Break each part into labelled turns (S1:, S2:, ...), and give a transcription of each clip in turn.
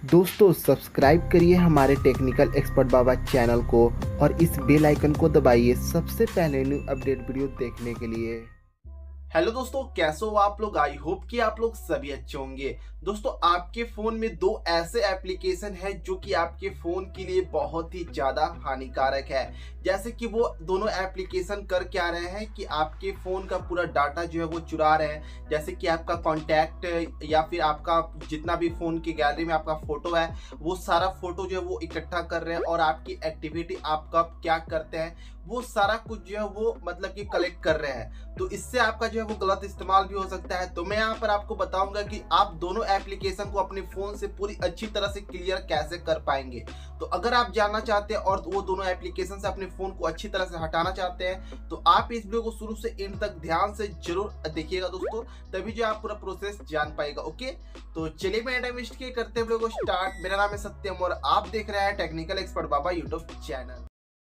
S1: दोस्तों सब्सक्राइब करिए हमारे टेक्निकल एक्सपर्ट बाबा चैनल को और इस बेल आइकन को दबाइए सबसे पहले न्यू अपडेट वीडियो देखने के लिए।
S2: हेलो दोस्तों, कैसे हो आप लोग। आई होप कि आप लोग सभी अच्छे होंगे। दोस्तों, आपके फोन में दो ऐसे एप्लीकेशन है जो कि आपके फोन के लिए बहुत ही ज्यादा हानिकारक है। जैसे कि वो दोनों एप्लीकेशन कर क्या रहे हैं कि आपके फोन का पूरा डाटा जो है वो चुरा रहे हैं। जैसे कि आपका कॉन्टैक्ट या फिर आपका जितना भी फोन की गैलरी में आपका फोटो है वो सारा फोटो जो है वो इकट्ठा कर रहे हैं और आपकी एक्टिविटी आप कब क्या करते हैं वो सारा कुछ जो है वो मतलब कि कलेक्ट कर रहे हैं। तो इससे आपका जो है वो गलत इस्तेमाल भी हो सकता है। तो मैं यहाँ पर आपको बताऊंगा कि आप दोनों एप्लीकेशन को अपने फोन से पूरी अच्छी तरह से क्लियर कैसे कर पाएंगे। तो अगर आप जानना चाहते हैं और वो दोनों एप्लीकेशन से अपने फोन को अच्छी तरह से हटाना चाहते हैं तो आप इस वीडियो को शुरू से एंड तक ध्यान से जरूर देखिएगा दोस्तों, तभी जो आप पूरा प्रोसेस जान पाएगा। ओके, तो चलिए मैं टाइम वेस्ट किए करते हैं वीडियो को स्टार्ट। मेरा नाम है सत्यम और आप देख रहे हैं टेक्निकल एक्सपर्ट बाबा यूट्यूब चैनल।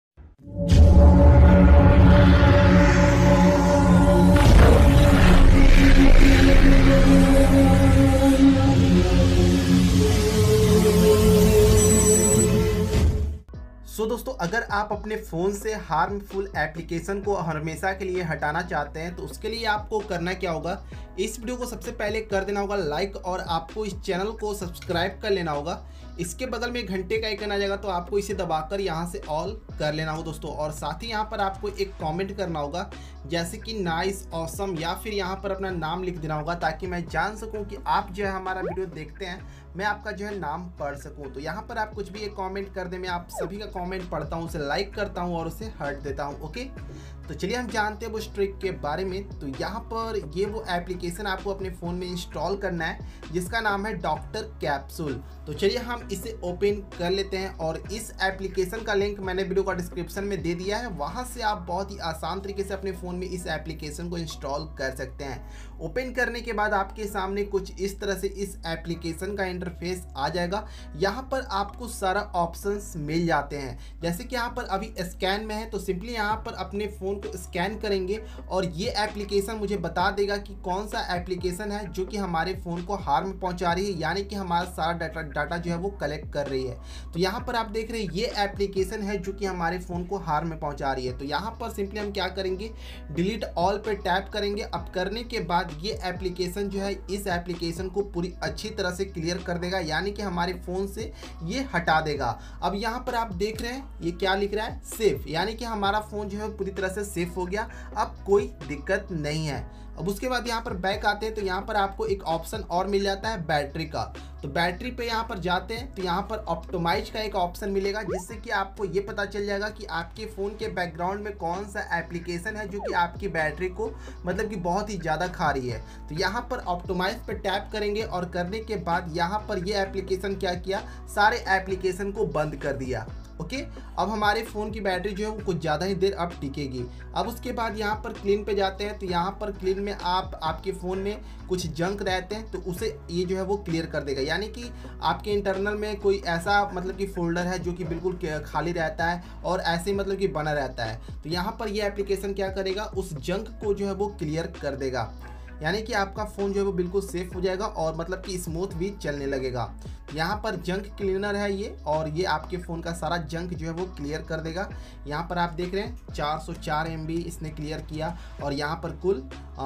S2: दोस्तों, अगर आप अपने फ़ोन से हार्मफुल एप्लीकेशन को हमेशा के लिए हटाना चाहते हैं तो उसके लिए आपको करना क्या होगा, इस वीडियो को सबसे पहले कर देना होगा लाइक और आपको इस चैनल को सब्सक्राइब कर लेना होगा। इसके बगल में घंटे का आइकन आ जाएगा तो आपको इसे दबाकर यहाँ से ऑल कर लेना होगा दोस्तों। और साथ ही यहाँ पर आपको एक कमेंट करना होगा जैसे कि नाइस, ऑसम या फिर यहाँ पर अपना नाम लिख देना होगा ताकि मैं जान सकूँ कि आप जो है हमारा वीडियो देखते हैं, मैं आपका जो है नाम पढ़ सकूं। तो यहाँ पर आप कुछ भी एक कमेंट कर दें, मैं आप सभी का कमेंट पढ़ता हूँ, उसे लाइक करता हूँ और उसे हट देता हूँ। ओके, तो चलिए हम जानते हैं उस ट्रिक के बारे में। तो यहाँ पर ये वो एप्लीकेशन आपको अपने फ़ोन में इंस्टॉल करना है जिसका नाम है डॉक्टर कैप्सूल। तो चलिए हम इसे ओपन कर लेते हैं और इस एप्लीकेशन का लिंक मैंने वीडियो का डिस्क्रिप्शन में दे दिया है, वहाँ से आप बहुत ही आसान तरीके से अपने फ़ोन में इस एप्लीकेशन को इंस्टॉल कर सकते हैं। ओपन करने के बाद आपके सामने कुछ इस तरह से इस एप्लीकेशन का इंटरफेस आ जाएगा। यहाँ पर आपको सारा ऑप्शंस मिल जाते हैं। जैसे कि यहाँ पर अभी स्कैन में है तो सिंपली यहाँ पर अपने फ़ोन को स्कैन करेंगे और ये एप्लीकेशन मुझे बता देगा कि कौन सा एप्लीकेशन है जो कि हमारे फ़ोन को हार्म पहुँचा रही है, यानी कि हमारा सारा डाटा जो है वो कलेक्ट कर रही है। तो यहाँ पर आप देख रहे हैं ये एप्लीकेशन है जो कि हमारे फ़ोन को हार्म में पहुँचा रही है। तो यहाँ पर सिंपली हम क्या करेंगे, डिलीट ऑल पे टैप करेंगे। अब करने के बाद ये एप्लीकेशन जो है इस एप्लीकेशन को पूरी अच्छी तरह से क्लियर कर देगा, यानी कि हमारे फ़ोन से ये हटा देगा। अब यहाँ पर आप देख रहे हैं ये क्या लिख रहा है, सेफ, यानी कि हमारा फ़ोन जो है पूरी तरह से सेफ हो गया, अब कोई दिक्कत नहीं है। अब उसके बाद यहाँ पर बैक आते हैं तो यहाँ पर आपको एक ऑप्शन और मिल जाता है बैटरी का। तो बैटरी पे यहाँ पर जाते हैं तो यहाँ पर ऑप्टिमाइज का एक ऑप्शन मिलेगा जिससे कि आपको ये पता चल जाएगा कि आपके फ़ोन के बैकग्राउंड में कौन सा एप्लीकेशन है जो कि आपकी बैटरी को मतलब कि बहुत ही ज़्यादा खा रही है। तो यहाँ पर ऑप्टिमाइज पे टैप करेंगे और करने के बाद यहाँ पर ये एप्लीकेशन क्या किया, सारे एप्लीकेशन को बंद कर दिया। ओके, अब हमारे फ़ोन की बैटरी जो है वो कुछ ज़्यादा ही देर अब टिकेगी। अब उसके बाद यहाँ पर क्लीन पे जाते हैं तो यहाँ पर क्लीन में आपके फ़ोन में कुछ जंक रहते हैं तो उसे ये जो है वो क्लियर कर देगा, यानी कि आपके इंटरनल में कोई ऐसा मतलब कि फ़ोल्डर है जो कि बिल्कुल खाली रहता है और ऐसे मतलब कि बना रहता है। तो यहाँ पर ये एप्लीकेशन क्या करेगा, उस जंक को जो है वो क्लियर कर देगा, यानी कि आपका फ़ोन जो है वो बिल्कुल सेफ़ हो जाएगा और मतलब कि स्मूथ भी चलने लगेगा। यहाँ पर जंक क्लीनर है ये और ये आपके फ़ोन का सारा जंक जो है वो क्लियर कर देगा। यहाँ पर आप देख रहे हैं 404 MB इसने क्लियर किया और यहाँ पर कुल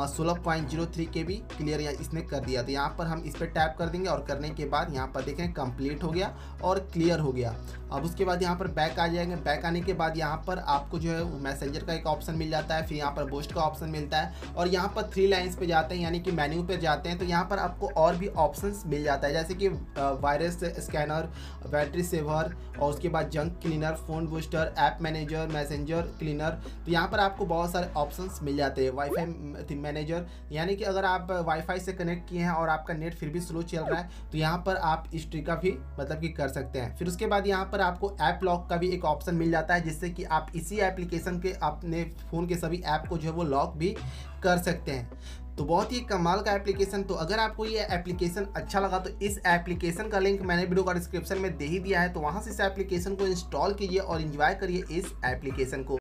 S2: 16.03 KB क्लियर इसने कर दिया। तो यहाँ पर हम इस पर टैप कर देंगे और करने के बाद यहाँ पर देखें कंप्लीट हो गया और क्लियर हो गया। अब उसके बाद यहाँ पर बैक आ जाएंगे। बैक आने के बाद यहाँ पर आपको जो है मैसेंजर का एक ऑप्शन मिल जाता है, फिर यहाँ पर बूस्ट का ऑप्शन मिलता है और यहाँ पर 3 लाइन्स पे जाते हैं यानी कि मेन्यू पे जाते हैं तो यहाँ पर आपको और भी ऑप्शंस मिल जाता है जैसे कि वायरस स्कैनर, बैटरी सेवर और उसके बाद junk cleaner, phone booster, app manager, messenger cleaner. तो यहाँ पर आपको बहुत सारे ऑप्शंस मिल जाते हैं। वाईफाई मैनेजर, यानी कि अगर आप वाईफाई से कनेक्ट किए हैं और आपका नेट फिर भी स्लो चल रहा है तो यहाँ पर आप इस ट्रिक का भी मतलब कि कर सकते हैं। फिर उसके बाद यहाँ पर आपको ऐप लॉक का भी एक ऑप्शन मिल जाता है जिससे कि आप इसी एप्लीकेशन के अपने फ़ोन के सभी ऐप को जो है वो लॉक भी कर सकते हैं। तो बहुत ही कमाल का एप्लीकेशन। तो अगर आपको ये एप्लीकेशन अच्छा लगा तो इस एप्लीकेशन का लिंक मैंने वीडियो का डिस्क्रिप्शन में दे ही दिया है, तो वहाँ से इस एप्लीकेशन को इंस्टॉल कीजिए और एंजॉय करिए इस एप्लीकेशन को।